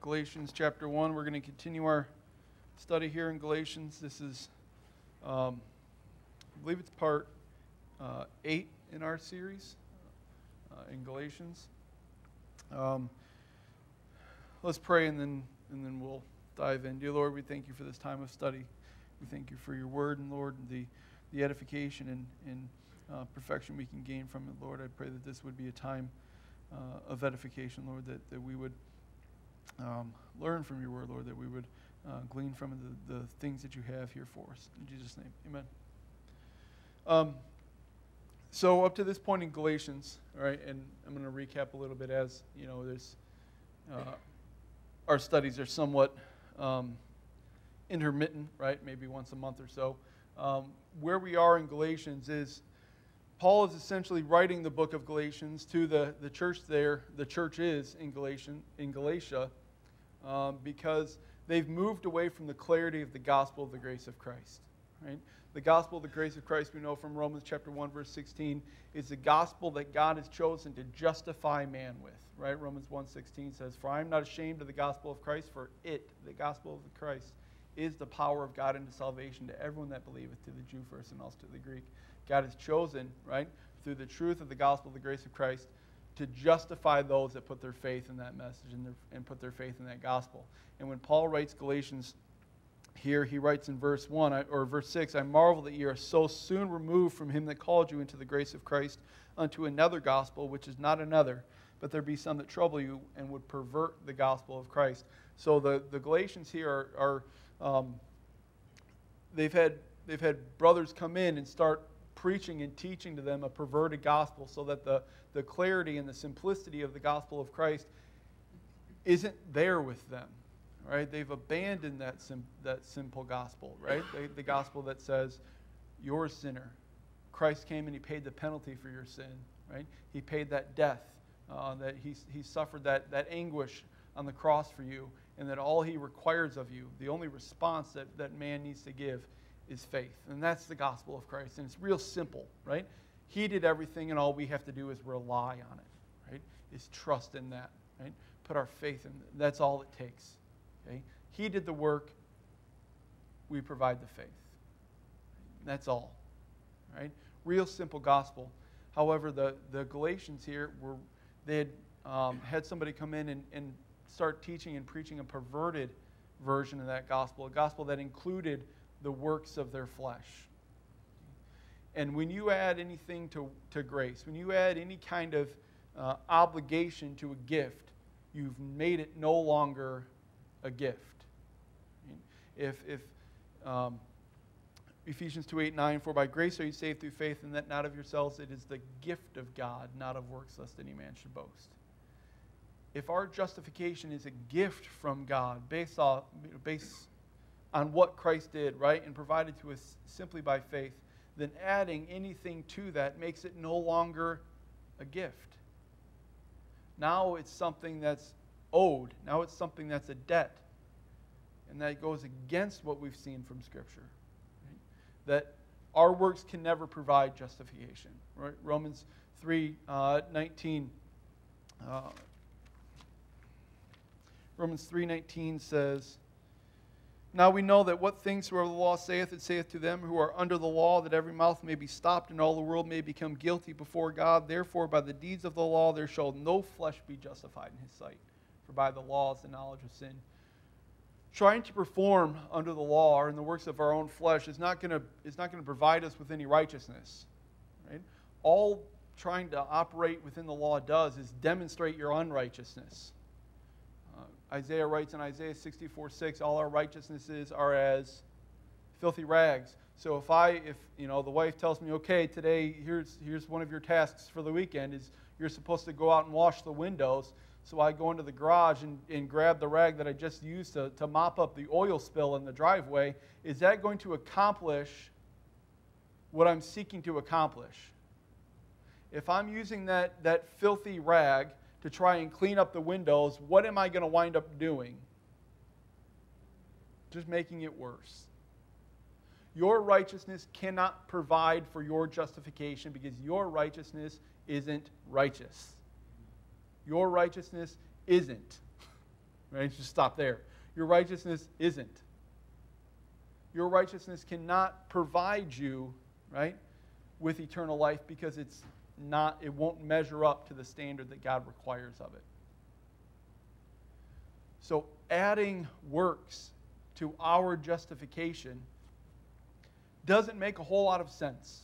Galatians chapter 1. We're going to continue our study here in Galatians. This is, I believe it's part 8 in our series in Galatians. Let's pray and then we'll dive in. Dear Lord, we thank you for this time of study. We thank you for your word, and Lord, the edification and perfection we can gain from it. Lord, I pray that this would be a time of edification, Lord, that we would learn from your word, Lord, that we would glean from the things that you have here for us. In Jesus' name, amen. So up to this point in Galatians, all right, and I'm going to recap a little bit as, you know, there's our studies are somewhat intermittent, right, maybe once a month or so. Where we are in Galatians is Paul is essentially writing the book of Galatians to the church there. The church is in Galatia, because they've moved away from the clarity of the gospel of the grace of Christ. Right? The gospel of the grace of Christ, we know from Romans chapter 1, verse 16, is the gospel that God has chosen to justify man with. Right? Romans 1:16 says, "For I am not ashamed of the gospel of Christ, for it, the gospel of Christ, is the power of God unto salvation to everyone that believeth, to the Jew first and also to the Greek." God has chosen, right, through the truth of the gospel of the grace of Christ, to justify those that put their faith in that message and put their faith in that gospel. And when Paul writes Galatians here, he writes in verse 1 or verse 6, "I marvel that ye are so soon removed from him that called you into the grace of Christ unto another gospel, which is not another, but there be some that trouble you and would pervert the gospel of Christ." So the Galatians here are they've had brothers come in and start preaching and teaching to them a perverted gospel, so that the clarity and the simplicity of the gospel of Christ isn't there with them. Right? They've abandoned that simple gospel, right? The gospel that says, "You're a sinner. Christ came and he paid the penalty for your sin." Right? He paid that death, that he suffered that anguish on the cross for you, and that all he requires of you, the only response that man needs to give, is faith. And that's the gospel of Christ. And it's real simple, right? He did everything, and all we have to do is rely on it, right? Is trust in that, right? Put our faith in it. That's all it takes, okay? He did the work. We provide the faith. That's all, right? Real simple gospel. However, the Galatians here, they had somebody come in and start teaching and preaching a perverted version of that gospel, a gospel that included the works of their flesh. And when you add anything to grace, when you add any kind of obligation to a gift, you've made it no longer a gift. If Ephesians 2:8-9, "For by grace are you saved through faith, and that not of yourselves, it is the gift of God, not of works, lest any man should boast." If our justification is a gift from God based on what Christ did, right, and provided to us simply by faith, then adding anything to that makes it no longer a gift. Now it's something that's owed. Now it's something that's a debt. And that goes against what we've seen from Scripture. Right? That our works can never provide justification. Right? Romans 3:19 Romans 3:19 says, "Now we know that what things soever the law saith, it saith to them who are under the law, that every mouth may be stopped, and all the world may become guilty before God. Therefore, by the deeds of the law there shall no flesh be justified in his sight. For by the law is the knowledge of sin." Trying to perform under the law or in the works of our own flesh is not going to provide us with any righteousness. Right? All trying to operate within the law does is demonstrate your unrighteousness. Isaiah writes in Isaiah 64:6, "All our righteousnesses are as filthy rags." So if the wife tells me, "Okay, today here's one of your tasks for the weekend is you're supposed to go out and wash the windows," so I go into the garage and grab the rag that I just used to mop up the oil spill in the driveway, is that going to accomplish what I'm seeking to accomplish? If I'm using that filthy rag to try and clean up the windows, what am I going to wind up doing? Just making it worse. Your righteousness cannot provide for your justification because your righteousness isn't righteous. Your righteousness isn't. right? Just stop there. Your righteousness isn't. Your righteousness cannot provide you, right, with eternal life because it won't measure up to the standard that God requires of it. So adding works to our justification doesn't make a whole lot of sense.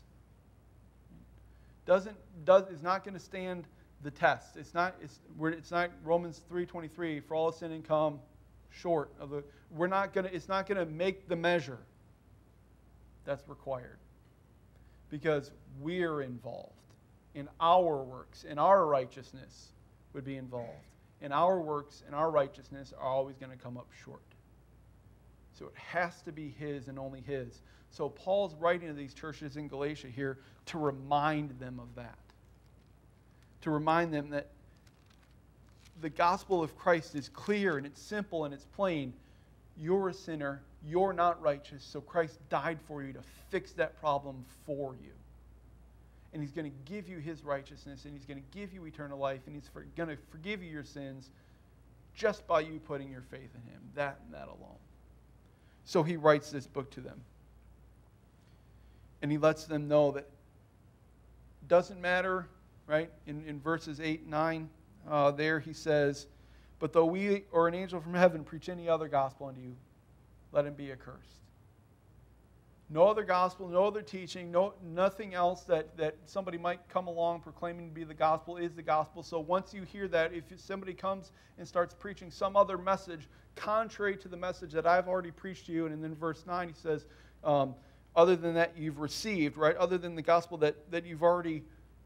Is not going to stand the test. It's not Romans 3:23, for all sin and come short of the. It's not going to make the measure that's required, because we're involved in our works, and our righteousness would be involved. And our works and our righteousness are always going to come up short. So it has to be His and only His. So Paul's writing to these churches in Galatia here to remind them of that. To remind them that the gospel of Christ is clear and it's simple and it's plain. You're a sinner. You're not righteous. So Christ died for you to fix that problem for you. And He's going to give you His righteousness, and He's going to give you eternal life, and He's going to forgive you your sins just by you putting your faith in Him. That and that alone. So he writes this book to them. And he lets them know that it doesn't matter, right? In verses 8 and 9, there he says, but though we or an angel from heaven preach any other gospel unto you, let him be accursed. No other gospel, no other teaching, nothing else that somebody might come along proclaiming to be the gospel is the gospel. So once you hear that, if somebody comes and starts preaching some other message contrary to the message that I've already preached to you, and then verse 9 he says, other than that you've received, right? Other than the gospel that you've already,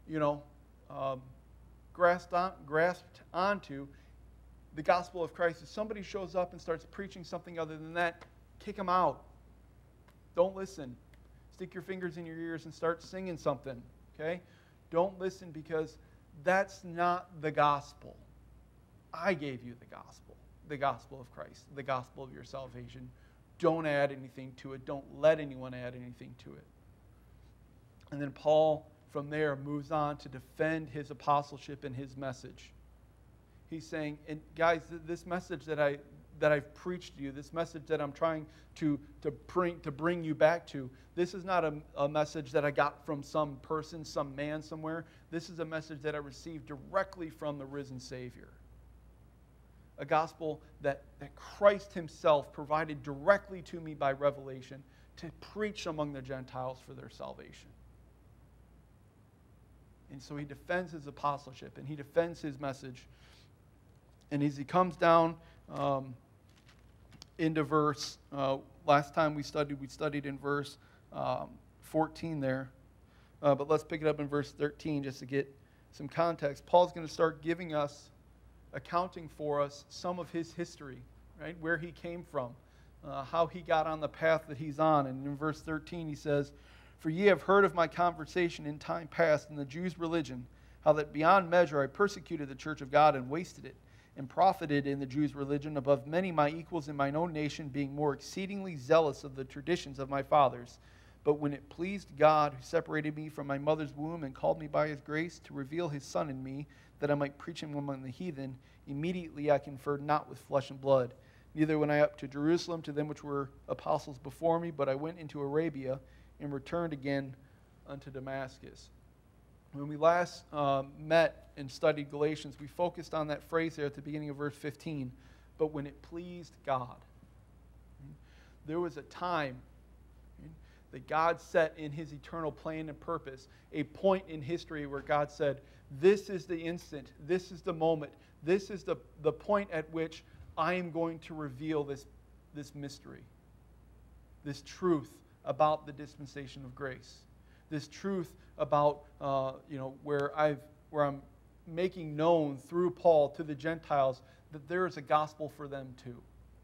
grasped onto, the gospel of Christ. If somebody shows up and starts preaching something other than that, kick them out. Don't listen. Stick your fingers in your ears and start singing something, okay? Don't listen, because that's not the gospel. I gave you the gospel of Christ, the gospel of your salvation. Don't add anything to it. Don't let anyone add anything to it. And then Paul, from there, moves on to defend his apostleship and his message. He's saying, and guys, this message that I've preached to you, this message that I'm trying to bring you back to, this is not a message that I got from some person, some man somewhere. This is a message that I received directly from the risen Savior. A gospel that Christ himself provided directly to me by revelation to preach among the Gentiles for their salvation. And so he defends his apostleship and he defends his message. And as he comes down into verse, last time we studied in verse 14 there. But let's pick it up in verse 13 just to get some context. Paul's going to start giving us, accounting for us, some of his history, right? Where he came from, how he got on the path that he's on. And in verse 13 he says, for ye have heard of my conversation in time past in the Jews' religion, how that beyond measure I persecuted the church of God and wasted it, and profited in the Jews' religion above many my equals in mine own nation, being more exceedingly zealous of the traditions of my fathers. But when it pleased God, who separated me from my mother's womb and called me by his grace to reveal his Son in me, that I might preach him among the heathen, immediately I conferred not with flesh and blood. Neither went I up to Jerusalem to them which were apostles before me, but I went into Arabia and returned again unto Damascus. When we last met and studied Galatians, we focused on that phrase there at the beginning of verse 15, but when it pleased God. There was a time that God set in his eternal plan and purpose, a point in history where God said, this is the instant, this is the moment, this is the point at which I am going to reveal this mystery, this truth about the dispensation of grace, this truth about where I'm making known through Paul to the Gentiles that there is a gospel for them too.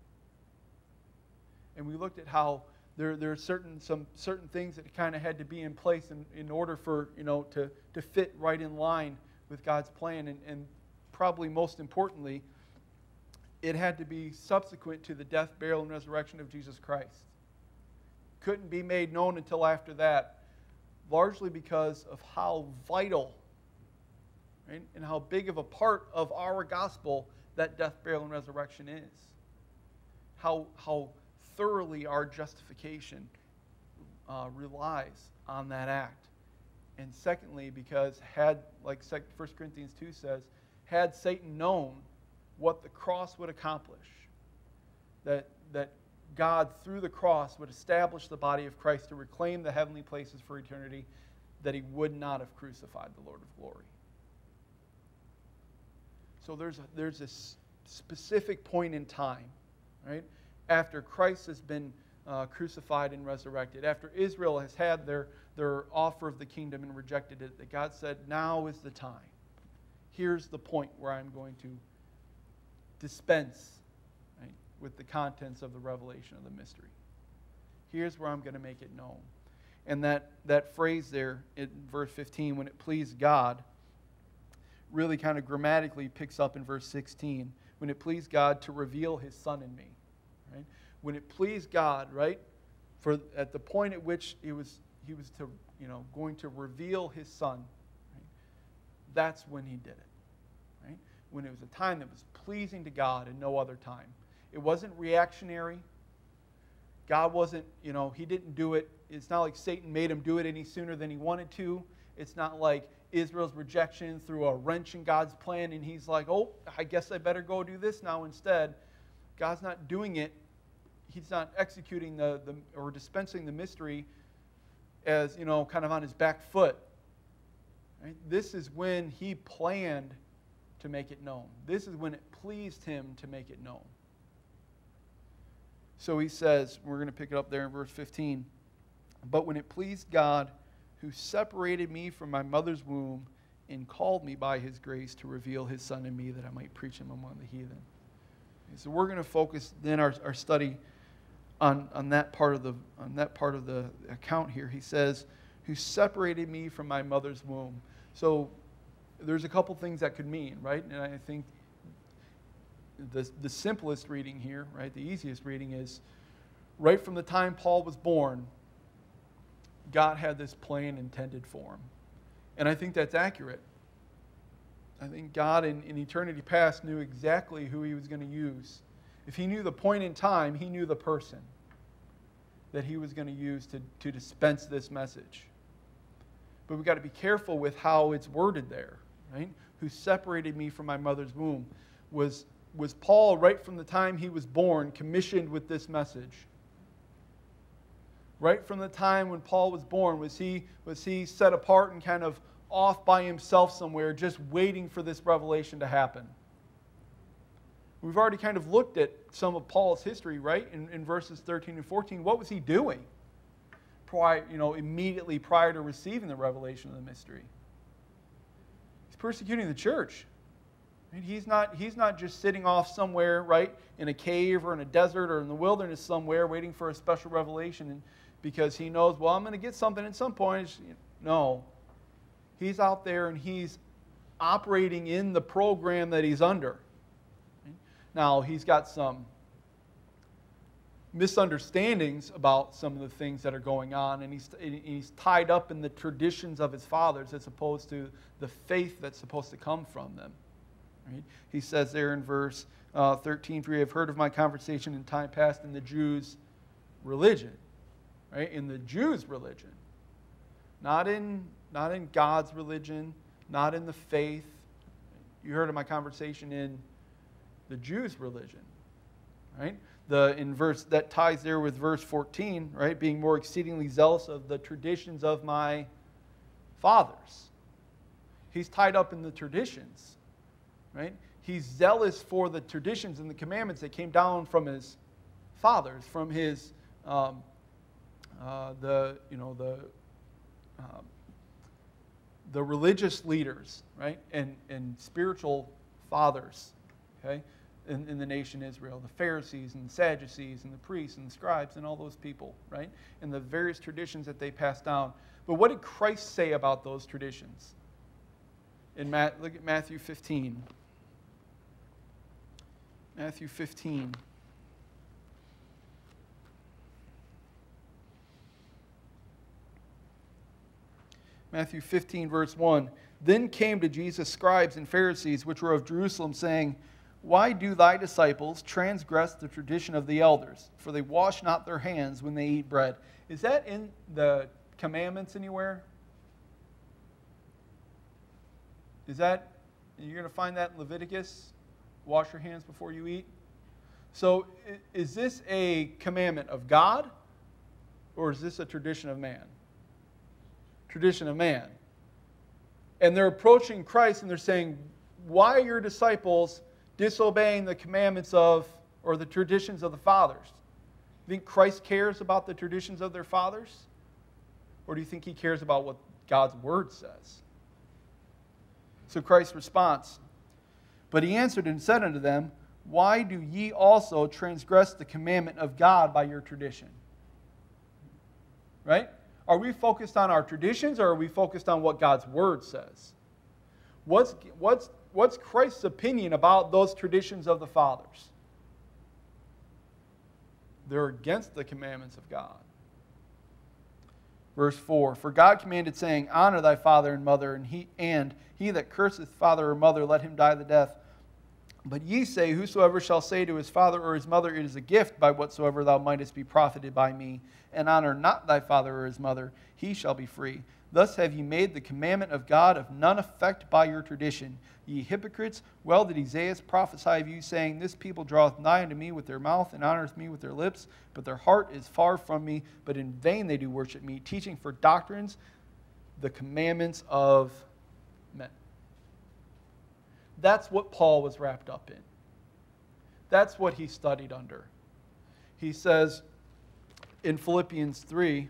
And we looked at how there are certain things that kind of had to be in place in order for to fit right in line with God's plan, and probably most importantly, it had to be subsequent to the death, burial, and resurrection of Jesus Christ. Couldn't be made known until after that, largely because of how vital, right, and how big of a part of our gospel that death, burial, and resurrection is. How thoroughly our justification relies on that act. And secondly, because like 1 Corinthians 2 says, had Satan known what the cross would accomplish, that God, through the cross, would establish the body of Christ to reclaim the heavenly places for eternity, that he would not have crucified the Lord of glory. So there's this specific point in time, right, after Christ has been crucified and resurrected, after Israel has had their offer of the kingdom and rejected it, that God said, now is the time. Here's the point where I'm going to dispense, right, with the contents of the revelation of the mystery. Here's where I'm going to make it known. And that phrase there in verse 15, when it pleased God, really kind of grammatically picks up in verse 16. When it pleased God to reveal his Son in me. Right? When it pleased God, right, at the point at which he was to, going to reveal his Son, right, that's when he did it. Right? When it was a time that was pleasing to God and no other time. It wasn't reactionary. God wasn't, he didn't do it. It's not like Satan made him do it any sooner than he wanted to. It's not like Israel's rejection threw a wrench in God's plan and he's like, oh, I guess I better go do this now instead. God's not doing it. He's not executing or dispensing the mystery as, kind of on his back foot. Right? This is when he planned to make it known. This is when it pleased him to make it known. So he says, we're going to pick it up there in verse 15. But when it pleased God, who separated me from my mother's womb and called me by his grace to reveal his Son in me that I might preach him among the heathen. Okay, so we're going to focus then our study on that part of the account here. He says, who separated me from my mother's womb. So there's a couple things that could mean, right? And I think the simplest reading here, right, the easiest reading is right from the time Paul was born, God had this plan intended for him. And I think that's accurate. I think God in eternity past knew exactly who he was going to use. If he knew the point in time, he knew the person that he was going to use to dispense this message. But we've got to be careful with how it's worded there, right? Who separated me from my mother's womb. Was Paul, right from the time he was born, commissioned with this message? Right from the time when Paul was born, was he set apart and kind of off by himself somewhere, just waiting for this revelation to happen? We've already kind of looked at some of Paul's history, right? In verses 13 and 14. What was he doing immediately prior to receiving the revelation of the mystery? He's persecuting the church. He's not just sitting off somewhere, right, in a cave or in a desert or in the wilderness somewhere waiting for a special revelation because he knows, well, I'm going to get something at some point. No. He's out there and he's operating in the program that he's under. Now, he's got some misunderstandings about some of the things that are going on, and he's tied up in the traditions of his fathers as opposed to the faith that's supposed to come from them. Right? He says there in verse 13, for you have heard of my conversation in time past in the Jews' religion. Right? In the Jews' religion. Not in God's religion, not in the faith. You heard of my conversation in the Jews' religion. Right? In verse that ties there with verse 14, right? Being more exceedingly zealous of the traditions of my fathers. He's tied up in the traditions. Right? He's zealous for the traditions and the commandments that came down from his fathers, from his the religious leaders, right, and spiritual fathers, okay, in the nation Israel, the Pharisees and the Sadducees and the priests and the scribes and all those people, right, and the various traditions that they passed down. But what did Christ say about those traditions? Look at Matthew 15. Matthew 15. Matthew 15, verse 1. Then came to Jesus scribes and Pharisees, which were of Jerusalem, saying, why do thy disciples transgress the tradition of the elders? For they wash not their hands when they eat bread. Is that in the commandments anywhere? Is that, you're going to find that in Leviticus? Wash your hands before you eat? So is this a commandment of God, or is this a tradition of man? Tradition of man. And they're approaching Christ and they're saying, why are your disciples disobeying the commandments of, or the traditions of the fathers? You think Christ cares about the traditions of their fathers? Or do you think he cares about what God's word says? So Christ responds, but he answered and said unto them, why do ye also transgress the commandment of God by your tradition? Right? Are we focused on our traditions, or are we focused on what God's word says? What's Christ's opinion about those traditions of the fathers? They're against the commandments of God. Verse 4, for God commanded, saying, honor thy father and mother, and he that curseth father or mother, let him die the death. But ye say, whosoever shall say to his father or his mother, it is a gift by whatsoever thou mightest be profited by me, and honor not thy father or his mother, he shall be free. Thus have ye made the commandment of God of none effect by your tradition. Ye hypocrites, well did Esaias prophesy of you, saying, this people draweth nigh unto me with their mouth, and honoreth me with their lips, but their heart is far from me, but in vain they do worship me, teaching for doctrines the commandments of men. That's what Paul was wrapped up in. That's what he studied under. He says in Philippians 3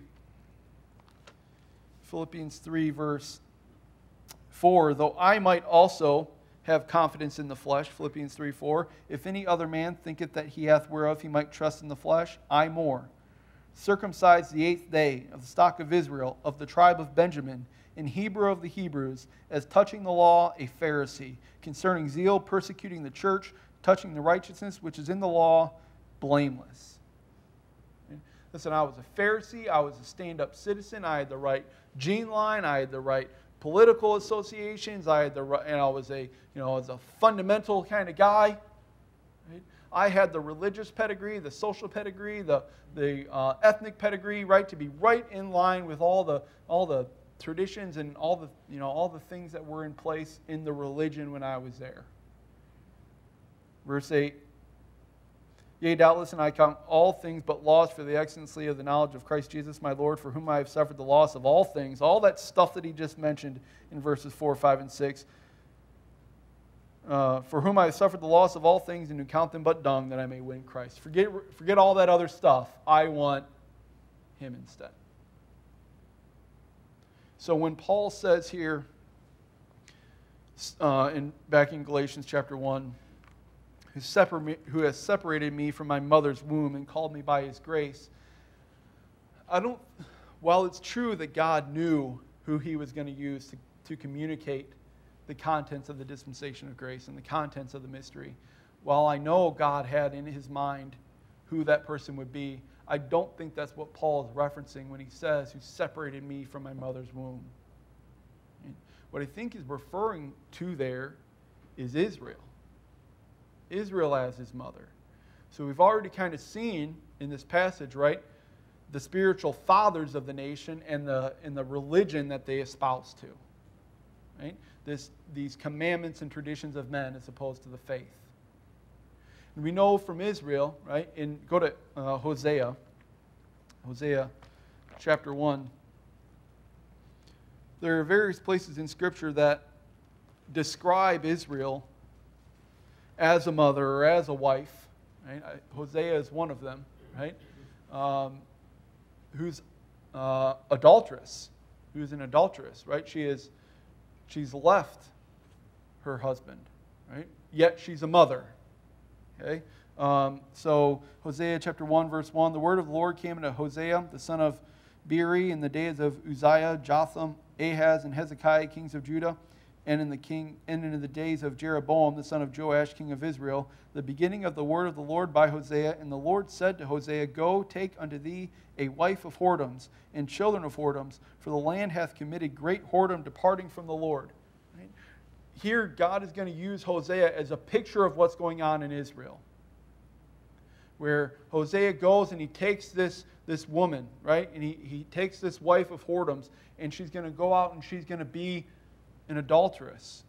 verse 4, though I might also have confidence in the flesh, Philippians 3:4, if any other man thinketh that he hath whereof he might trust in the flesh, I more. Circumcised the 8th day, of the stock of Israel, of the tribe of Benjamin, in Hebrew of the Hebrews, as touching the law, a Pharisee, concerning zeal, persecuting the church, touching the righteousness which is in the law, blameless. Listen, I was a Pharisee, I was a stand-up citizen, I had the right gene line, I had the right political associations, I had the right, and I was a fundamental kind of guy. Right? I had the religious pedigree, the social pedigree, the ethnic pedigree, right, to be right in line with all the traditions and all the things that were in place in the religion when I was there. Verse 8, yea, doubtless, and I count all things but loss for the excellency of the knowledge of Christ Jesus my Lord, for whom I have suffered the loss of all things, all that stuff that he just mentioned in verses 4, 5, and 6, for whom I have suffered the loss of all things, and who count them but dung, that I may win Christ. Forget all that other stuff. I want him instead. So when Paul says here, back in Galatians chapter 1, who has separated me from my mother's womb and called me by his grace, while it's true that God knew who he was going to use to communicate the contents of the dispensation of grace and the contents of the mystery, while I know God had in his mind who that person would be, I don't think that's what Paul is referencing when he says, who separated me from my mother's womb. What I think he's referring to there is Israel. Israel as his mother. So we've already kind of seen in this passage, right, the spiritual fathers of the nation and the religion that they espouse to. Right? These commandments and traditions of men as opposed to the faith. And we know from Israel, right, go to Hosea chapter 1. There are various places in Scripture that describe Israel as a mother or as a wife. Right? Hosea is one of them, right? Who's adulterous, who's an adulteress, right? She's left her husband, right? Yet she's a mother. Okay? So Hosea chapter 1, verse 1, the word of the Lord came unto Hosea, the son of Beeri, in the days of Uzziah, Jotham, Ahaz, and Hezekiah, kings of Judah, and in the days of Jeroboam, the son of Joash, king of Israel, the beginning of the word of the Lord by Hosea. And the Lord said to Hosea, go, take unto thee a wife of whoredoms, and children of whoredoms, for the land hath committed great whoredom, departing from the Lord. Right? here God is going to use Hosea as a picture of what's going on in Israel. Where Hosea goes and he takes this woman, right? And he takes this wife of whoredoms, and she's going to go out and she's going to be an adulteress.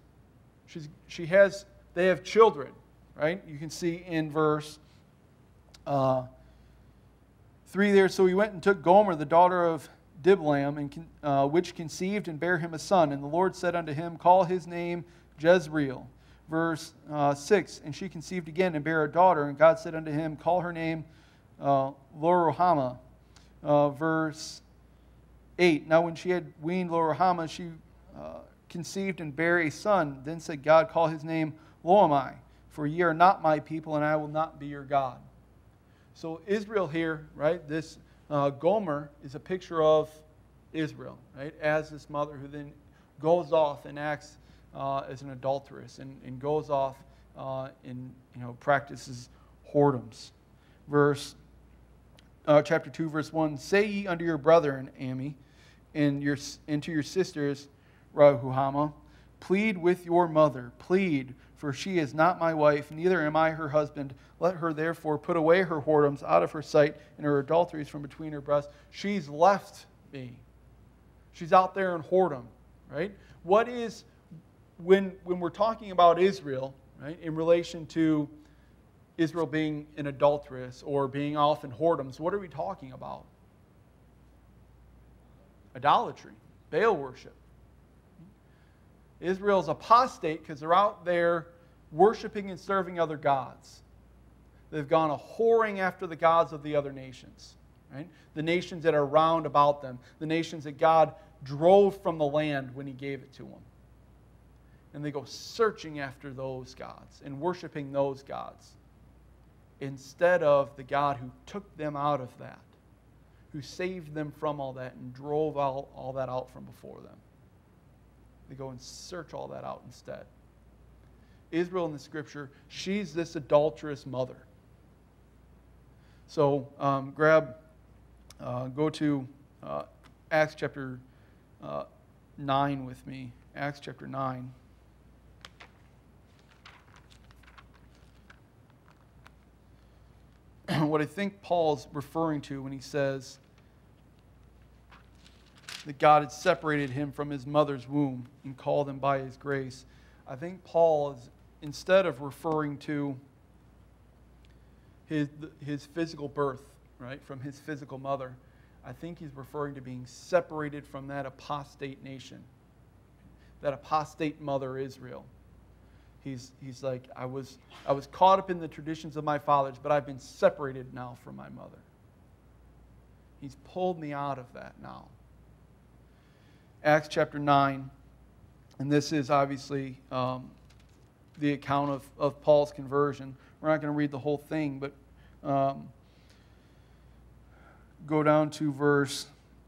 They have children, right? You can see in verse 3 there. So he went and took Gomer, the daughter of Diblaim, which conceived and bare him a son. And the Lord said unto him, Call his name Jezreel. Verse 6, and she conceived again and bare a daughter. And God said unto him, Call her name Loruhamah. Verse 8, now when she had weaned Loruhamah, she conceived and bare a son. Then said God, Call his name Loammi, for ye are not my people, and I will not be your God. So Israel here, right, this Gomer is a picture of Israel, right, as this mother who then goes off and acts as an adulteress and goes off and practices whoredoms. Chapter 2, verse 1, Say ye unto your brethren, Ami, and to your sisters, Rahuhamah, plead with your mother, plead, for she is not my wife, neither am I her husband. Let her therefore put away her whoredoms out of her sight and her adulteries from between her breasts. She's left me. She's out there in whoredom, right? What is, when we're talking about Israel, right, in relation to Israel being an adulteress or being off in whoredoms, what are we talking about? Idolatry, Baal worship. Israel's apostate because they're out there worshiping and serving other gods. They've gone a-whoring after the gods of the other nations, right? The nations that are round about them, the nations that God drove from the land when He gave it to them. And they go searching after those gods and worshiping those gods instead of the God who took them out of that, who saved them from all that and drove all that out from before them. They go and search all that out instead. Israel in the Scripture, she's this adulterous mother. So go to Acts chapter 9 with me. Acts chapter 9. What I think Paul's referring to when he says that God had separated him from his mother's womb and called him by His grace. I think Paul is, instead of referring to his physical birth, right, from his physical mother, I think he's referring to being separated from that apostate nation, that apostate mother Israel. He's like, I was caught up in the traditions of my fathers, but I've been separated now from my mother. He's pulled me out of that now. Acts chapter 9, and this is obviously the account of Paul's conversion. We're not going to read the whole thing, but go down to verse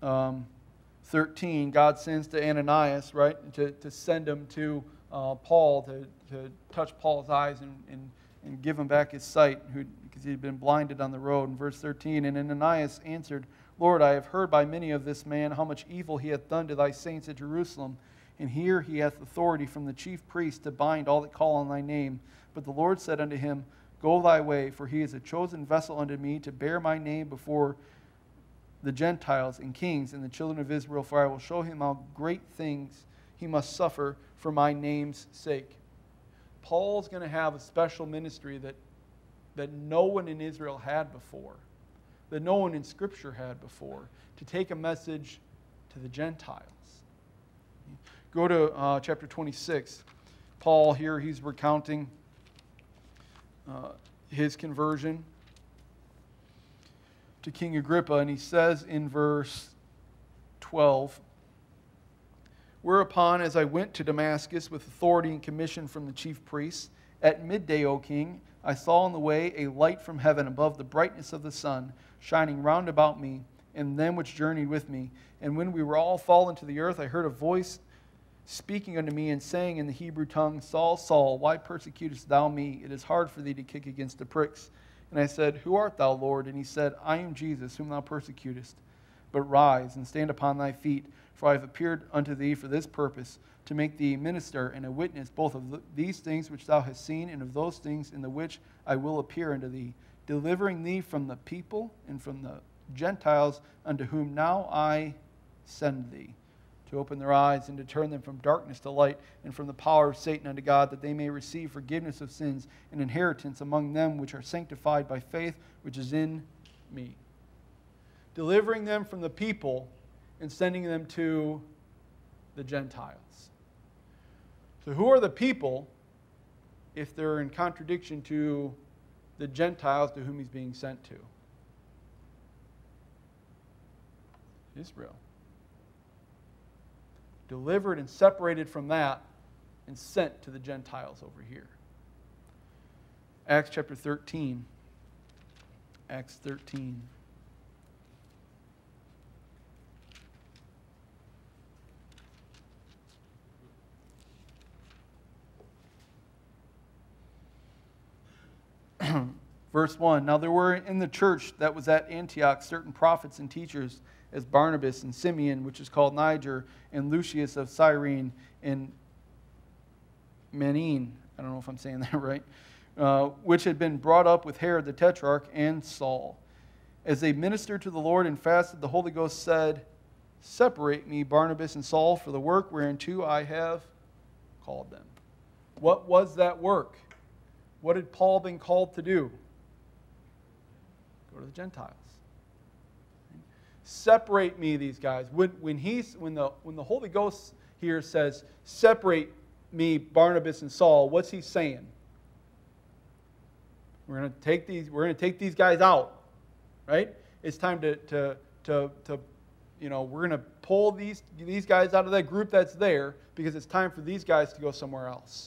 13. God sends to Ananias, right, to send him to Paul to touch Paul's eyes and give him back his sight, because he had been blinded on the road. In verse 13, and Ananias answered, Lord, I have heard by many of this man how much evil he hath done to thy saints at Jerusalem. And here he hath authority from the chief priest to bind all that call on thy name. But the Lord said unto him, Go thy way, for he is a chosen vessel unto me to bear my name before the Gentiles and kings and the children of Israel. For I will show him how great things he must suffer for my name's sake. Paul's going to have a special ministry that no one in Israel had before, that no one in Scripture had before, to take a message to the Gentiles. Go to chapter 26. Paul here, he's recounting his conversion to King Agrippa, and he says in verse 12, Whereupon, as I went to Damascus with authority and commission from the chief priests, at midday, O king, I saw on the way a light from heaven above the brightness of the sun, shining round about me, and them which journeyed with me. And when we were all fallen to the earth, I heard a voice speaking unto me and saying in the Hebrew tongue, Saul, Saul, why persecutest thou me? It is hard for thee to kick against the pricks. And I said, Who art thou, Lord? And he said, I am Jesus, whom thou persecutest. But rise and stand upon thy feet, for I have appeared unto thee for this purpose, to make thee minister and a witness both of these things which thou hast seen, and of those things in the which I will appear unto thee, delivering thee from the people and from the Gentiles, unto whom now I send thee, to open their eyes and to turn them from darkness to light, and from the power of Satan unto God, that they may receive forgiveness of sins and inheritance among them which are sanctified by faith which is in me. Delivering them from the people and sending them to the Gentiles. So who are the people if they're in contradiction to the Gentiles to whom he's being sent to? Israel. Delivered and separated from that and sent to the Gentiles over here. Acts chapter 13. Acts 13. Verse 1, Now there were in the church that was at Antioch certain prophets and teachers, as Barnabas and Simeon, which is called Niger, and Lucius of Cyrene, and Manaen, I don't know if I'm saying that right, which had been brought up with Herod the Tetrarch and Saul. As they ministered to the Lord and fasted, the Holy Ghost said, Separate me, Barnabas and Saul, for the work whereunto I have called them. What was that work? What had Paul been called to do? Go to the Gentiles. Separate me, these guys. When the Holy Ghost here says, separate me, Barnabas and Saul, what's he saying? We're going to take these guys out, right? It's time to we're going to pull these guys out of that group that's there, because it's time for these guys to go somewhere else.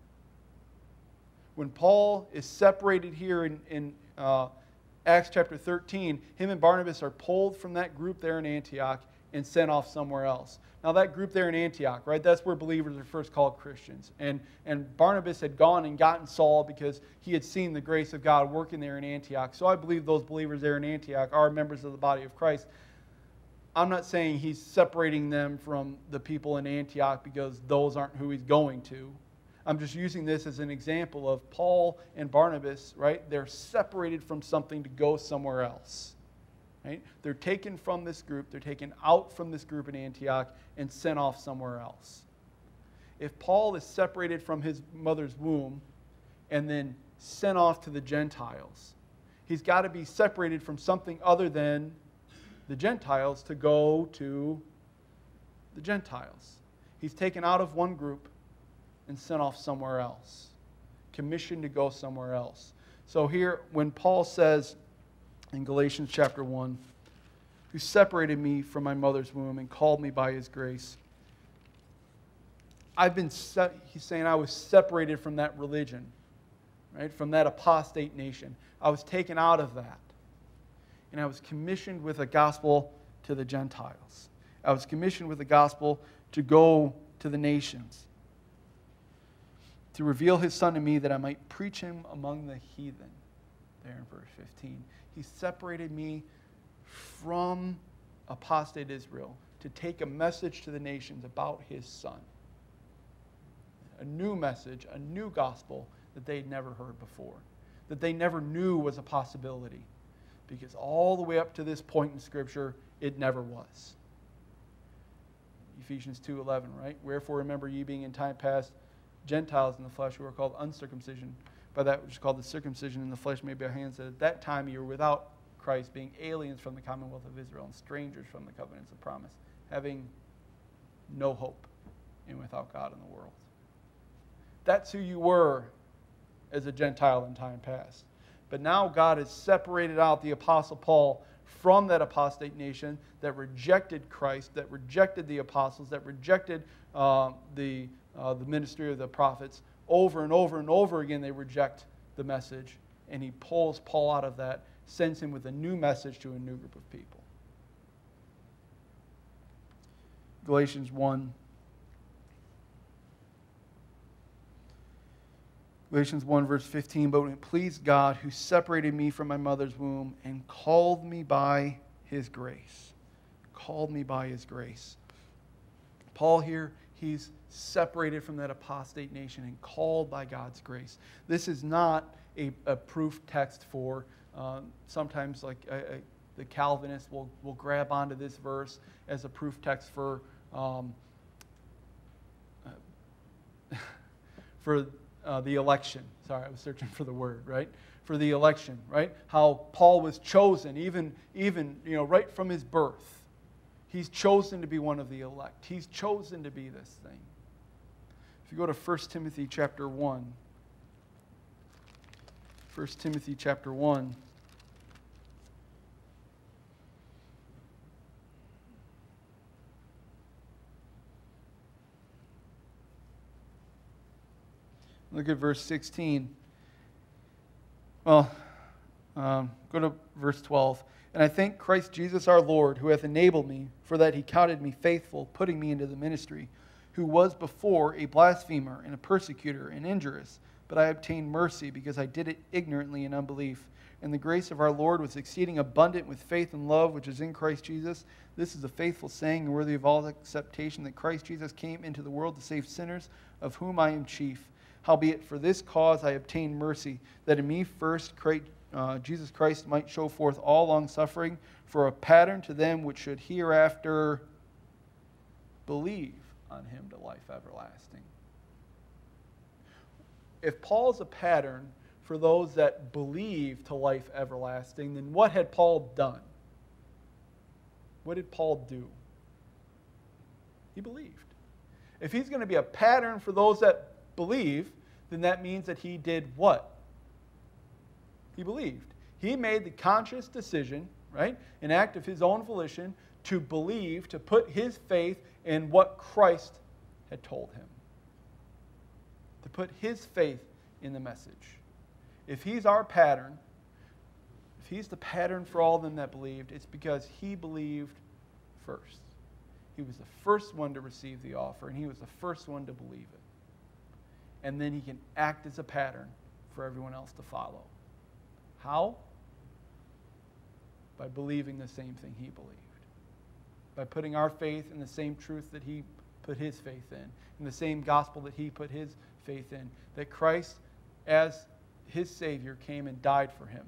When Paul is separated here in Acts chapter 13, him and Barnabas are pulled from that group there in Antioch and sent off somewhere else. Now that group there in Antioch, right, that's where believers are first called Christians. And Barnabas had gone and gotten Saul because he had seen the grace of God working there in Antioch. So I believe those believers there in Antioch are members of the body of Christ. I'm not saying he's separating them from the people in Antioch because those aren't who he's going to. I'm just using this as an example of Paul and Barnabas, right? They're separated from something to go somewhere else, right? They're taken from this group, they're taken out from this group in Antioch and sent off somewhere else. If Paul is separated from his mother's womb and then sent off to the Gentiles, he's got to be separated from something other than the Gentiles to go to the Gentiles. He's taken out of one group and sent off somewhere else, commissioned to go somewhere else. So here, when Paul says in Galatians chapter 1, who separated me from my mother's womb and called me by his grace, he's saying I was separated from that religion, right? From that apostate nation. I was taken out of that. And I was commissioned with a gospel to the Gentiles. I was commissioned with the gospel to go to the nations, to reveal his Son to me that I might preach him among the heathen. There in verse 15. He separated me from apostate Israel to take a message to the nations about his Son. A new message, a new gospel that they'd never heard before, that they never knew was a possibility, because all the way up to this point in Scripture, it never was. Ephesians 2:11, right? Wherefore remember ye being in time past Gentiles in the flesh, who are called uncircumcision by that which is called the circumcision in the flesh made by hands, that at that time you were without Christ, being aliens from the commonwealth of Israel and strangers from the covenants of promise, having no hope and without God in the world. That's who you were as a Gentile in time past. But now God has separated out the Apostle Paul from that apostate nation that rejected Christ, that rejected the apostles, that rejected the ministry of the prophets. Over and over and over again, they reject the message. And he pulls Paul out of that, sends him with a new message to a new group of people. Galatians 1. Galatians 1 verse 15, but when it pleased God who separated me from my mother's womb and called me by his grace. called me by his grace. Paul here, he's separated from that apostate nation and called by God's grace. This is not a proof text for, sometimes like the Calvinists will grab onto this verse as a proof text for the election. Sorry, I was searching for the word, right? For the election, right? How Paul was chosen, even right from his birth. He's chosen to be one of the elect. He's chosen to be this thing. If you go to 1 Timothy chapter 1, 1 Timothy chapter 1, look at verse 16. Well, go to verse 12. And I thank Christ Jesus our Lord, who hath enabled me, for that he counted me faithful, putting me into the ministry, who was before a blasphemer and a persecutor and injurious, but I obtained mercy, because I did it ignorantly in unbelief. And the grace of our Lord was exceeding abundant with faith and love, which is in Christ Jesus. This is a faithful saying, and worthy of all acceptation, that Christ Jesus came into the world to save sinners, of whom I am chief. Howbeit for this cause I obtained mercy, that in me first Jesus Christ might show forth all longsuffering, for a pattern to them which should hereafter believe on him to life everlasting. If Paul's a pattern for those that believe to life everlasting, then what had Paul done? What did Paul do? He believed. If he's going to be a pattern for those that believe, then that means that he did what? He believed. He made the conscious decision, right, an act of his own volition, to believe, to put his faith in what Christ had told him. To put his faith in the message. If he's our pattern, if he's the pattern for all of them that believed, it's because he believed first. He was the first one to receive the offer, and he was the first one to believe it. And then he can act as a pattern for everyone else to follow. How? By believing the same thing he believed. By putting our faith in the same truth that he put his faith in the same gospel that he put his faith in. That Christ, as his Savior, came and died for him.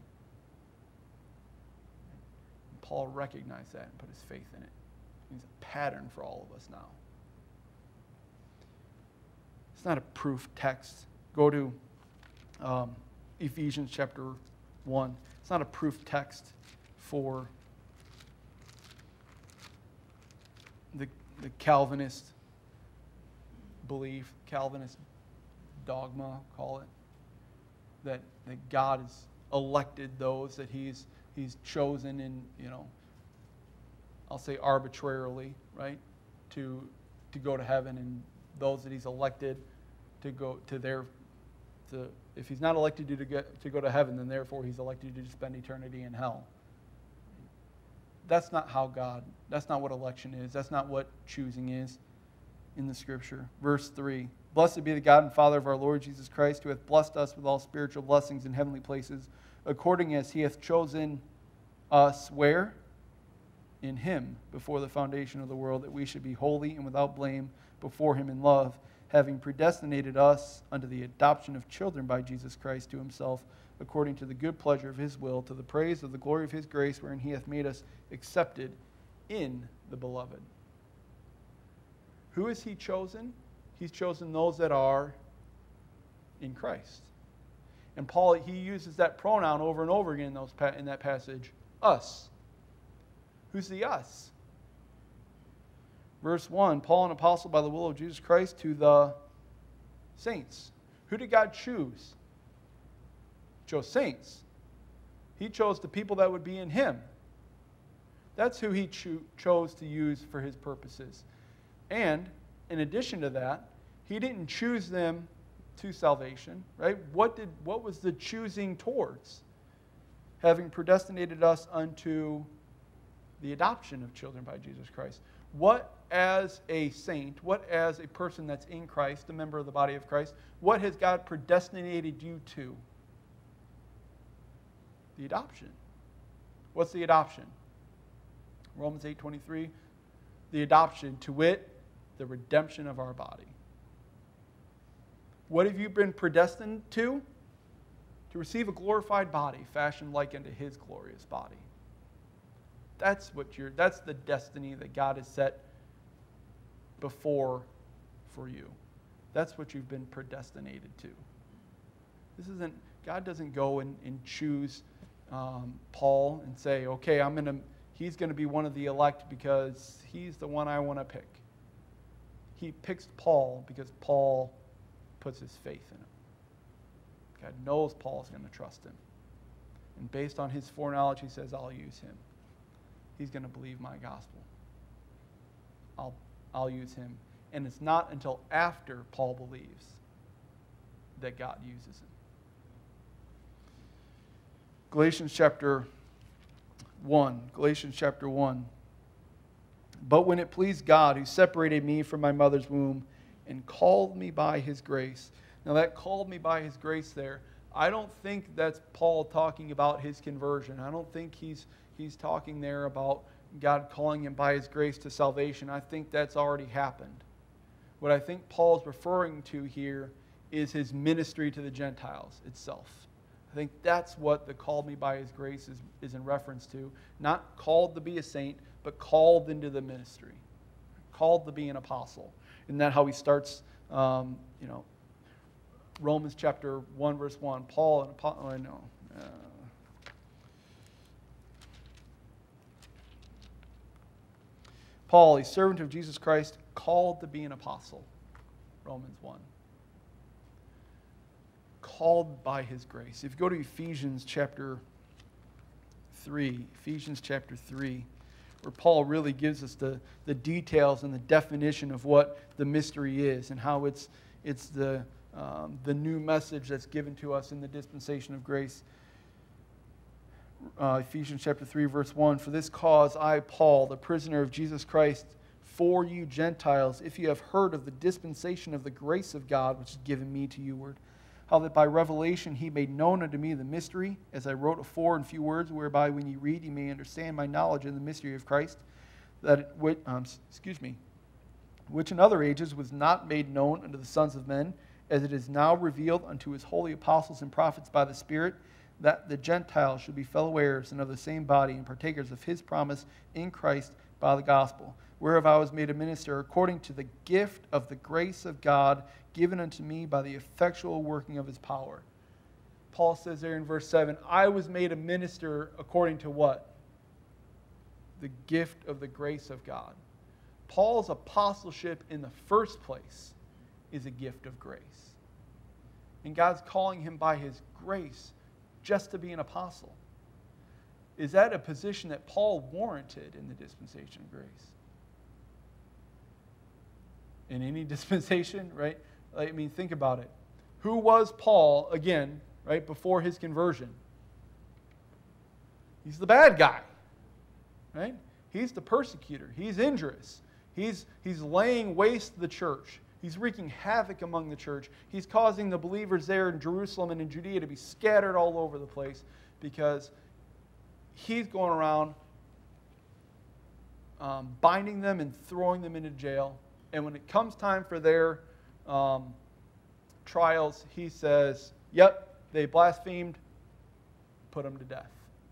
And Paul recognized that and put his faith in it. He's a pattern for all of us now. It's not a proof text. Go to Ephesians chapter 1. It's not a proof text for the Calvinist belief, Calvinist dogma, call it, that God has elected those that he's chosen in, I'll say arbitrarily, right, to go to heaven, and those that he's elected to go to if he's not elected to go to heaven, then therefore he's elected to spend eternity in hell. That's not that's not what election is. That's not what choosing is in the Scripture. Verse 3, Blessed be the God and Father of our Lord Jesus Christ, who hath blessed us with all spiritual blessings in heavenly places, according as he hath chosen us, where? In him, before the foundation of the world, that we should be holy and without blame before him in love, having predestinated us unto the adoption of children by Jesus Christ to himself, according to the good pleasure of his will, to the praise of the glory of his grace, wherein he hath made us accepted in the beloved. Who has he chosen? He's chosen those that are in Christ. And Paul, he uses that pronoun over and over again in that passage, us. Who's the us? Verse 1, Paul, an apostle by the will of Jesus Christ, to the saints. Who did God choose? He chose saints. He chose the people that would be in him. That's who he chose to use for his purposes. And in addition to that, he didn't choose them to salvation, right? What was the choosing towards? Having predestinated us unto the adoption of children by Jesus Christ. What as a saint, what as a person that's in Christ, a member of the body of Christ, what has God predestinated you to? The adoption. What's the adoption? Romans 8:23, the adoption, to wit, the redemption of our body. What have you been predestined to? To receive a glorified body, fashioned like unto his glorious body. That's the destiny that God has set before for you. That's what you've been predestinated to. God doesn't go and choose Paul and say, okay, he's going to be one of the elect because he's the one I want to pick. He picks Paul because Paul puts his faith in him. God knows Paul's going to trust him. And based on his foreknowledge, he says, I'll use him. He's going to believe my gospel. I'll use him. And it's not until after Paul believes that God uses him. Galatians chapter 1. But when it pleased God, who separated me from my mother's womb and called me by his grace. Now that called me by his grace there, I don't think that's Paul talking about his conversion. I don't think he's talking there about God calling him by his grace to salvation. I think that's already happened. What I think Paul's referring to here is his ministry to the Gentiles itself. I think that's what the called me by his grace is in reference to. Not called to be a saint, but called into the ministry. Called to be an apostle. Isn't that how he starts, Romans chapter 1, verse 1. Paul, an apostle, Paul, a servant of Jesus Christ, called to be an apostle. Romans 1. Called by his grace. If you go to Ephesians chapter 3, where Paul really gives us the details and the definition of what the mystery is and how it's the new message that's given to us in the dispensation of grace. Ephesians chapter 3, verse 1, for this cause I, Paul, the prisoner of Jesus Christ, for you Gentiles, if you have heard of the dispensation of the grace of God, which is given me to you, how that by revelation he made known unto me the mystery, as I wrote afore in few words, whereby when you read you may understand my knowledge in the mystery of Christ, which in other ages was not made known unto the sons of men, as it is now revealed unto his holy apostles and prophets by the Spirit, that the Gentiles should be fellow heirs and of the same body and partakers of his promise in Christ by the gospel, whereof I was made a minister according to the gift of the grace of God given unto me by the effectual working of his power. Paul says there in verse 7, I was made a minister according to what? The gift of the grace of God. Paul's apostleship in the first place is a gift of grace. And God's calling him by his grace just to be an apostle. Is that a position that Paul warranted in the dispensation of grace? In any dispensation, right? I mean, think about it. Who was Paul, again, right, before his conversion? He's the bad guy, right? He's the persecutor. He's injurious. He's laying waste the church. He's wreaking havoc among the church. He's causing the believers there in Jerusalem and in Judea to be scattered all over the place because he's going around binding them and throwing them into jail. And when it comes time for their trials, he says, yep, they blasphemed, put them to death.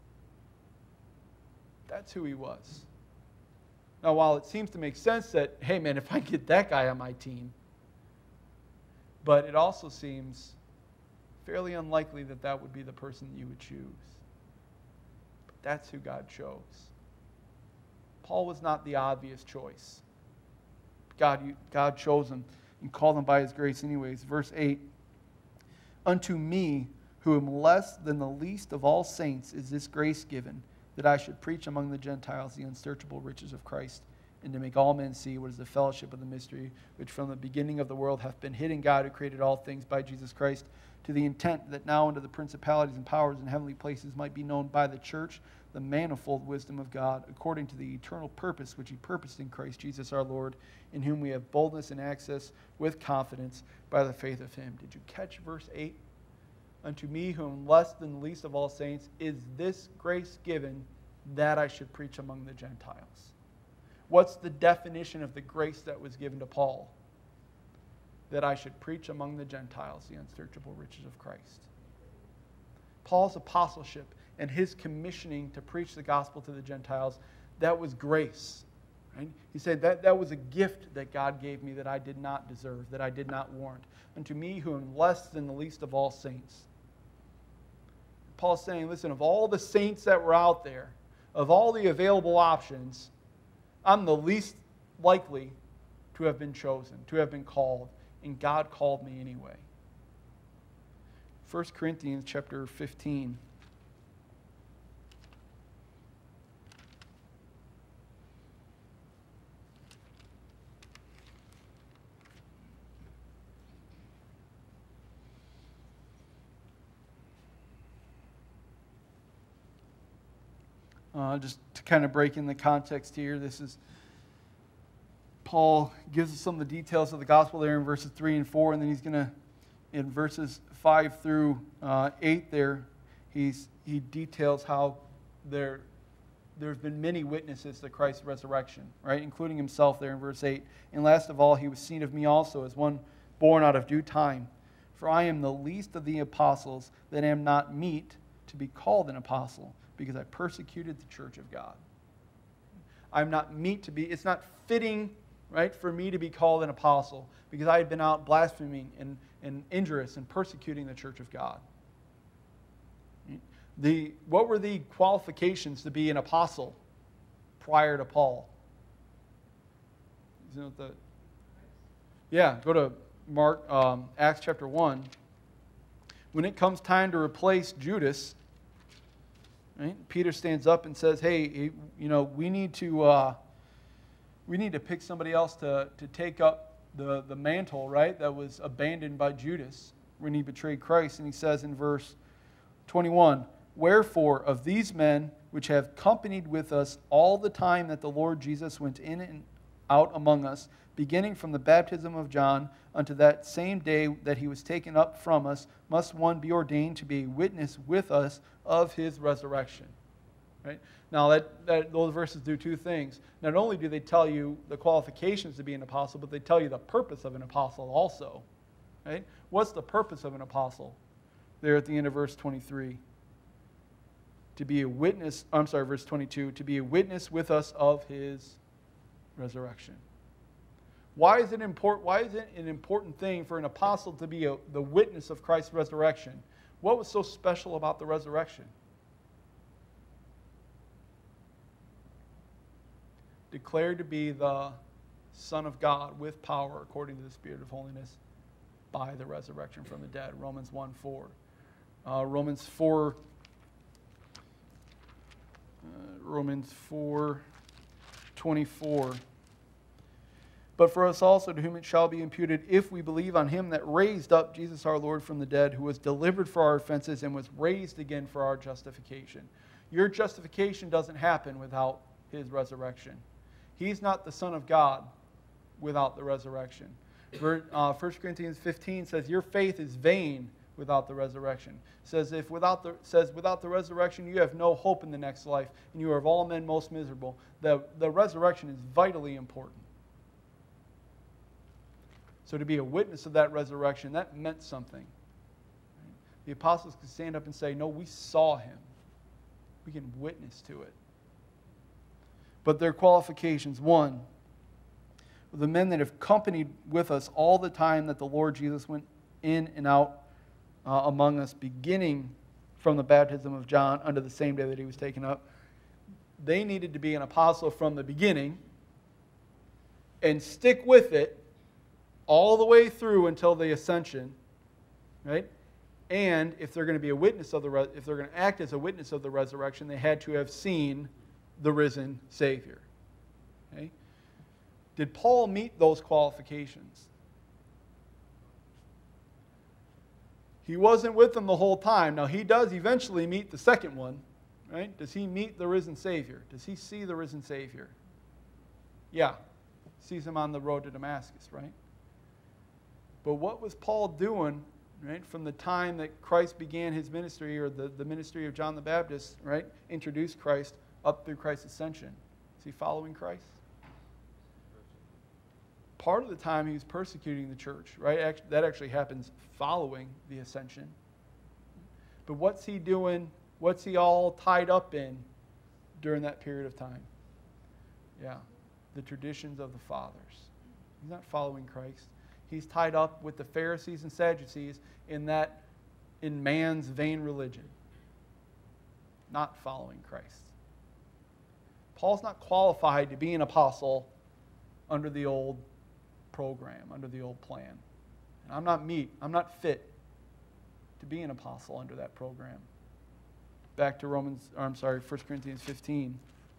That's who he was. Now, while it seems to make sense that, hey, man, if I get that guy on my team, but it also seems fairly unlikely that that would be the person that you would choose. But that's who God chose. Paul was not the obvious choice. God chose him and called him by his grace anyways. Verse 8, unto me, who am less than the least of all saints, is this grace given, that I should preach among the Gentiles the unsearchable riches of Christ, and to make all men see what is the fellowship of the mystery, which from the beginning of the world hath been hid in God, who created all things by Jesus Christ, to the intent that now unto the principalities and powers in heavenly places might be known by the church the manifold wisdom of God, according to the eternal purpose which he purposed in Christ Jesus our Lord, in whom we have boldness and access with confidence by the faith of him. Did you catch verse 8? Unto me, who am less than the least of all saints, is this grace given, that I should preach among the Gentiles. What's the definition of the grace that was given to Paul? That I should preach among the Gentiles the unsearchable riches of Christ. Paul's apostleship and his commissioning to preach the gospel to the Gentiles, that was grace. Right? He said that was a gift that God gave me that I did not deserve, that I did not warrant. Unto me who am less than the least of all saints. Paul's saying, listen, of all the saints that were out there, of all the available options, I'm the least likely to have been chosen, to have been called, and God called me anyway. 1 Corinthians chapter 15. Just to kind of break in the context here, this is Paul gives us some of the details of the gospel there in verses 3 and 4, and then he's going to, in verses 5 through 8 there, he details how there's been many witnesses to Christ's resurrection, right, including himself there in verse 8. And last of all, he was seen of me also as one born out of due time. For I am the least of the apostles that am not meet to be called an apostle, because I persecuted the church of God. I'm not meet to be, it's not fitting, right, for me to be called an apostle, because I had been out blaspheming and injurious and persecuting the church of God. What were the qualifications to be an apostle prior to Paul? You know go to Mark, Acts chapter 1. When it comes time to replace Judas, right, Peter stands up and says, "Hey, we need to pick somebody else to take up the mantle, right, that was abandoned by Judas when he betrayed Christ." And he says in verse 21, "Wherefore of these men which have companied with us all the time that the Lord Jesus went in and out among us, beginning from the baptism of John unto that same day that he was taken up from us, must one be ordained to be a witness with us of his resurrection." Right? Now, those verses do two things. Not only do they tell you the qualifications to be an apostle, but they tell you the purpose of an apostle also. Right? What's the purpose of an apostle? There at the end of verse 23. To be a witness, verse 22, to be a witness with us of his resurrection. Why is it an important thing for an apostle to be the witness of Christ's resurrection? What was so special about the resurrection? Declared to be the Son of God with power according to the Spirit of holiness by the resurrection from the dead. Romans 1:4. Romans 4:24. But for us also, to whom it shall be imputed, if we believe on him that raised up Jesus our Lord from the dead, who was delivered for our offenses and was raised again for our justification. Your justification doesn't happen without his resurrection. He's not the Son of God without the resurrection. 1 Corinthians 15 says, your faith is vain without the resurrection. It says, without the resurrection, you have no hope in the next life, and you are of all men most miserable. The resurrection is vitally important. So to be a witness of that resurrection, that meant something. The apostles could stand up and say, no, we saw him. We can witness to it. But their qualifications, one, the men that have companied with us all the time that the Lord Jesus went in and out among us, beginning from the baptism of John unto the same day that he was taken up, they needed to be an apostle from the beginning and stick with it all the way through until the ascension, right? And if they're going to be a witness of if they're going to act as a witness of the resurrection, they had to have seen the risen Savior. Okay? Did Paul meet those qualifications? He wasn't with them the whole time. Now, he does eventually meet the second one, right? Does he meet the risen Savior? Does he see the risen Savior? Yeah. Sees him on the road to Damascus, right? But what was Paul doing, right, from the time that Christ began his ministry, or the ministry of John the Baptist, right, introduced Christ, up through Christ's ascension? Is he following Christ? Part of the time he was persecuting the church, right? That actually happens following the ascension. But what's he doing? What's he all tied up in during that period of time? Yeah, the traditions of the fathers. He's not following Christ. He's tied up with the Pharisees and Sadducees in man's vain religion, not following Christ. Paul's not qualified to be an apostle under the old program, under the old plan. And I'm not fit to be an apostle under that program. Back to 1 Corinthians 15.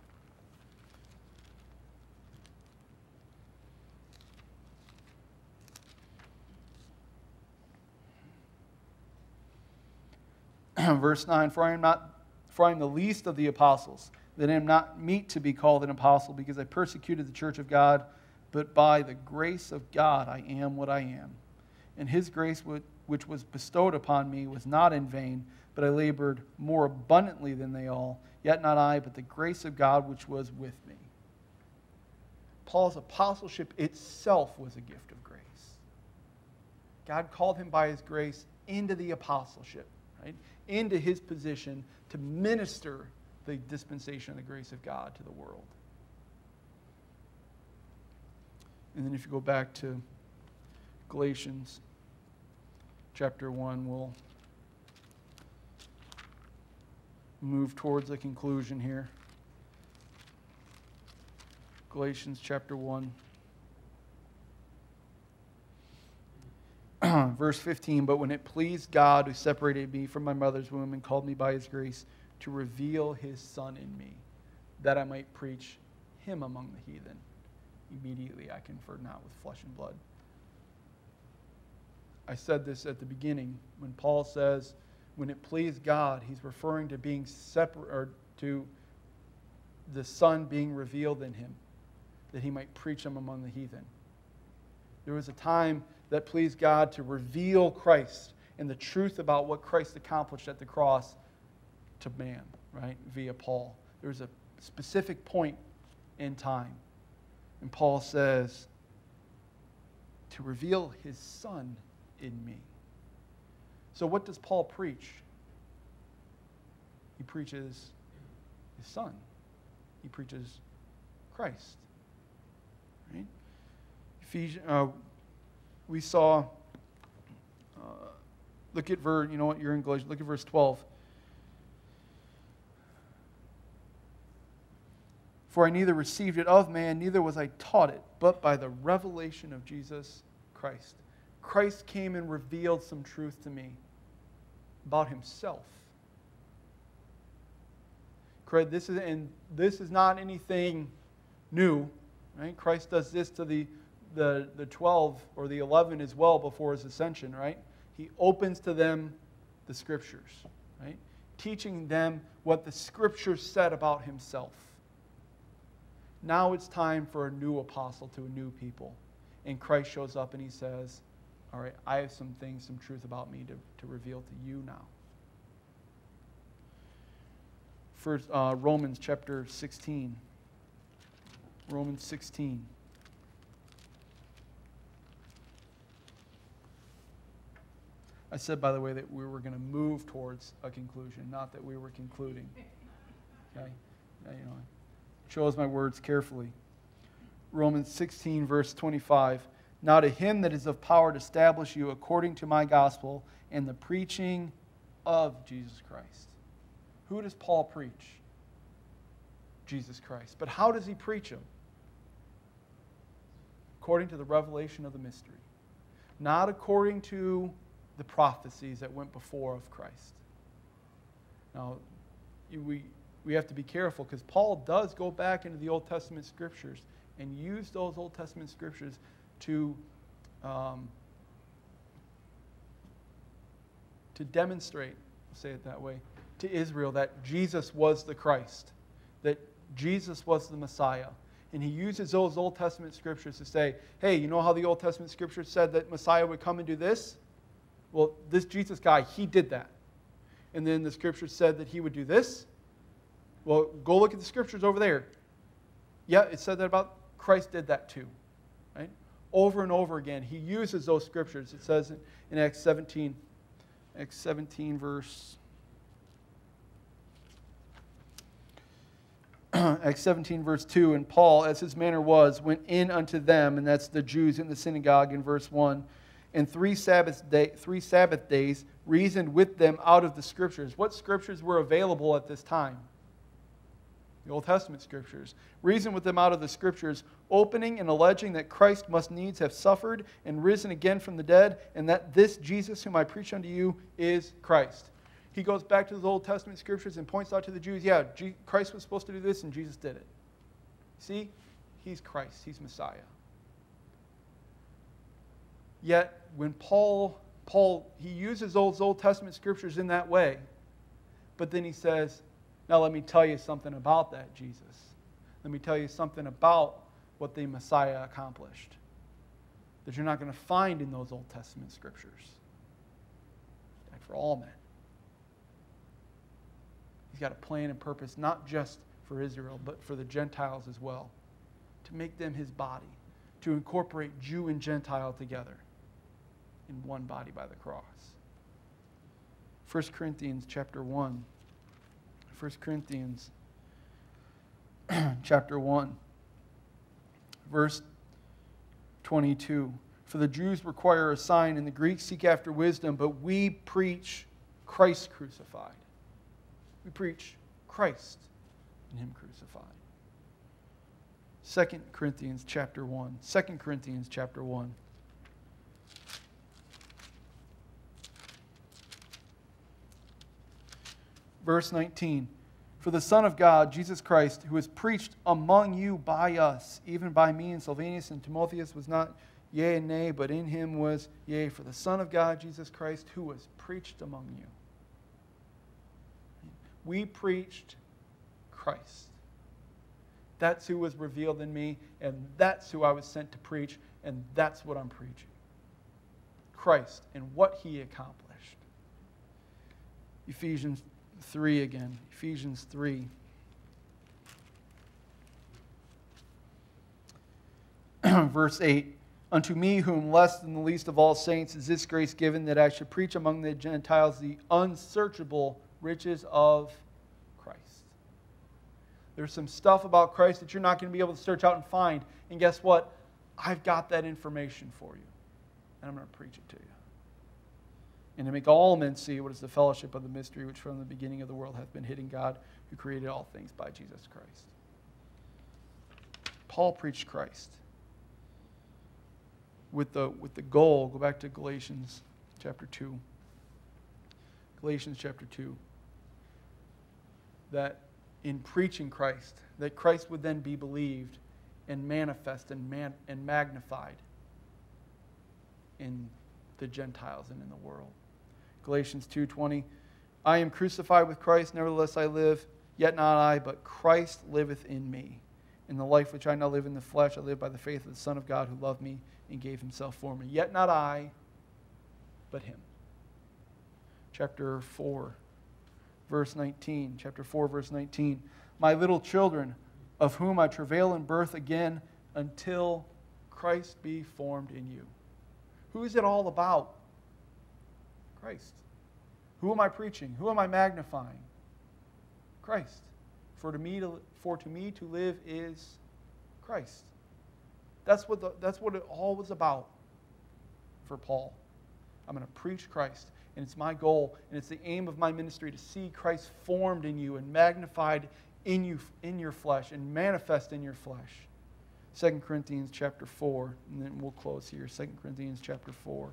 Verse 9, for I am the least of the apostles, that I am not meet to be called an apostle, because I persecuted the church of God, but by the grace of God I am what I am. And his grace which was bestowed upon me was not in vain, but I labored more abundantly than they all, yet not I, but the grace of God which was with me. Paul's apostleship itself was a gift of grace. God called him by his grace into the apostleship, right? Into his position to minister the dispensation of the grace of God to the world. And then if you go back to Galatians chapter 1, we'll move towards a conclusion here. Galatians chapter 1. Verse 15, but when it pleased God who separated me from my mother's womb and called me by his grace to reveal his Son in me, that I might preach him among the heathen. Immediately I conferred not with flesh and blood. I said this at the beginning. When Paul says, when it pleased God, he's referring to being separate, or to the Son being revealed in him, that he might preach him among the heathen. There was a time that pleased God to reveal Christ and the truth about what Christ accomplished at the cross to man, right, via Paul. There was a specific point in time. And Paul says, to reveal his Son in me. So what does Paul preach? He preaches his Son. He preaches Christ. Right? We saw, look at verse, you know what, you're in Galatians, look at verse 12. For I neither received it of man, neither was I taught it, but by the revelation of Jesus Christ. Christ came and revealed some truth to me about himself. This is not anything new, right? Christ does this to the 12 or the 11 as well before his ascension, right? He opens to them the Scriptures, right? Teaching them what the Scriptures said about himself. Now it's time for a new apostle to a new people. And Christ shows up and he says, all right, I have some things, some truth about me to reveal to you now. First, Romans chapter 16. Romans 16. I said, by the way, that we were going to move towards a conclusion, not that we were concluding. Okay? I chose my words carefully. Romans 16, verse 25. Now to him that is of power to establish you according to my gospel and the preaching of Jesus Christ. Who does Paul preach? Jesus Christ. But how does he preach him? According to the revelation of the mystery. Not according to the prophecies that went before of Christ. Now, we have to be careful because Paul does go back into the Old Testament Scriptures and use those Old Testament Scriptures to demonstrate, I'll say it that way, to Israel that Jesus was the Christ, that Jesus was the Messiah. And he uses those Old Testament Scriptures to say, hey, you know how the Old Testament Scriptures said that Messiah would come and do this? Well, this Jesus guy, he did that. And then the Scripture said that he would do this. Well, go look at the scriptures over there. Yeah, it said that about Christ did that too. Right? Over and over again, he uses those scriptures. It says in Acts 17 verse Acts 17 verse 2, and Paul, as his manner was, went in unto them, and that's the Jews in the synagogue in verse 1, and 3 Sabbath days reasoned with them out of the scriptures. What scriptures were available at this time? The Old Testament scriptures. Reasoned with them out of the scriptures, opening and alleging that Christ must needs have suffered and risen again from the dead, and that this Jesus whom I preach unto you is Christ. He goes back to the Old Testament scriptures and points out to the Jews, yeah, Christ was supposed to do this and Jesus did it. See? He's Christ. He's Messiah. Yet, when Paul he uses those Old Testament scriptures in that way, but then he says, now let me tell you something about that Jesus. Let me tell you something about what the Messiah accomplished that you're not going to find in those Old Testament scriptures. Died for all men. He's got a plan and purpose, not just for Israel, but for the Gentiles as well, to make them his body, to incorporate Jew and Gentile together in one body by the cross. 1 Corinthians chapter 1. 1 Corinthians chapter 1, verse 22. For the Jews require a sign, and the Greeks seek after wisdom, but we preach Christ crucified. We preach Christ and him crucified. 2 Corinthians chapter 1. 2 Corinthians chapter 1. Verse 19. For the Son of God, Jesus Christ, who was preached among you by us, even by me and Silvanus and Timotheus, was not yea and nay, but in him was yea. For the Son of God, Jesus Christ, who was preached among you. We preached Christ. That's who was revealed in me, and that's who I was sent to preach, and that's what I'm preaching. Christ and what he accomplished. Ephesians 3 again. Ephesians 3. Verse 8. Unto me, whom less than the least of all saints is this grace given, that I should preach among the Gentiles the unsearchable riches of Christ. There's some stuff about Christ that you're not going to be able to search out and find. And guess what? I've got that information for you. And I'm going to preach it to you. And to make all men see what is the fellowship of the mystery which from the beginning of the world hath been hid in God, who created all things by Jesus Christ. Paul preached Christ with the goal. Go back to Galatians chapter 2. Galatians chapter 2. That in preaching Christ, that Christ would then be believed and manifest and magnified in the Gentiles and in the world. Galatians 2:20, I am crucified with Christ, nevertheless I live, yet not I, but Christ liveth in me. In the life which I now live in the flesh, I live by the faith of the Son of God who loved me and gave himself for me. Yet not I, but him. Chapter 4, verse 19. Chapter 4, verse 19. My little children, of whom I travail in birth again, until Christ be formed in you. Who is it all about? Christ. Who am I preaching? Who am I magnifying? Christ. For to me to live is Christ. That's what it all was about for Paul. I'm going to preach Christ, and it's my goal, and it's the aim of my ministry to see Christ formed in you and magnified in you, in your flesh, and manifest in your flesh. 2 Corinthians chapter 4, and then we'll close here. 2 Corinthians chapter 4.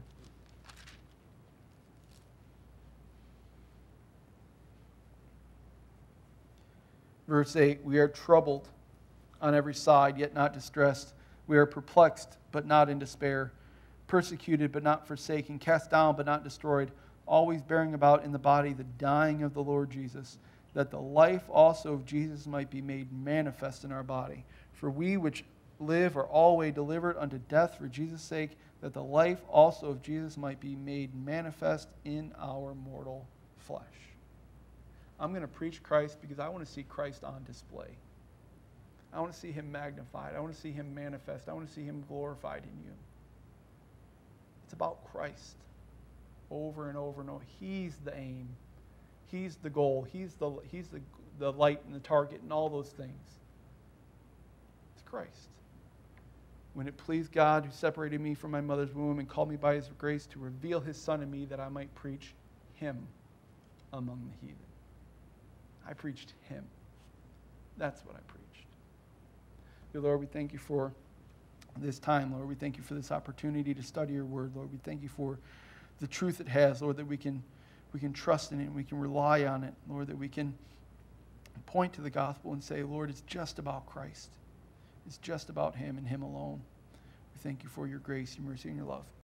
Verse 8, we are troubled on every side, yet not distressed. We are perplexed, but not in despair. Persecuted, but not forsaken. Cast down, but not destroyed. Always bearing about in the body the dying of the Lord Jesus, that the life also of Jesus might be made manifest in our body. For we which live are always delivered unto death for Jesus' sake, that the life also of Jesus might be made manifest in our mortal flesh. I'm going to preach Christ because I want to see Christ on display. I want to see him magnified. I want to see him manifest. I want to see him glorified in you. It's about Christ over and over and over. He's the aim. He's the goal. He's the light and the target and all those things. It's Christ. When it pleased God who separated me from my mother's womb and called me by his grace to reveal his Son in me that I might preach him among the heathen. I preached him. That's what I preached. Dear Lord, we thank you for this time, Lord. We thank you for this opportunity to study your word, Lord. We thank you for the truth it has, Lord, that we can trust in it and we can rely on it, Lord, that we can point to the gospel and say, Lord, it's just about Christ. It's just about him and him alone. We thank you for your grace, your mercy, and your love.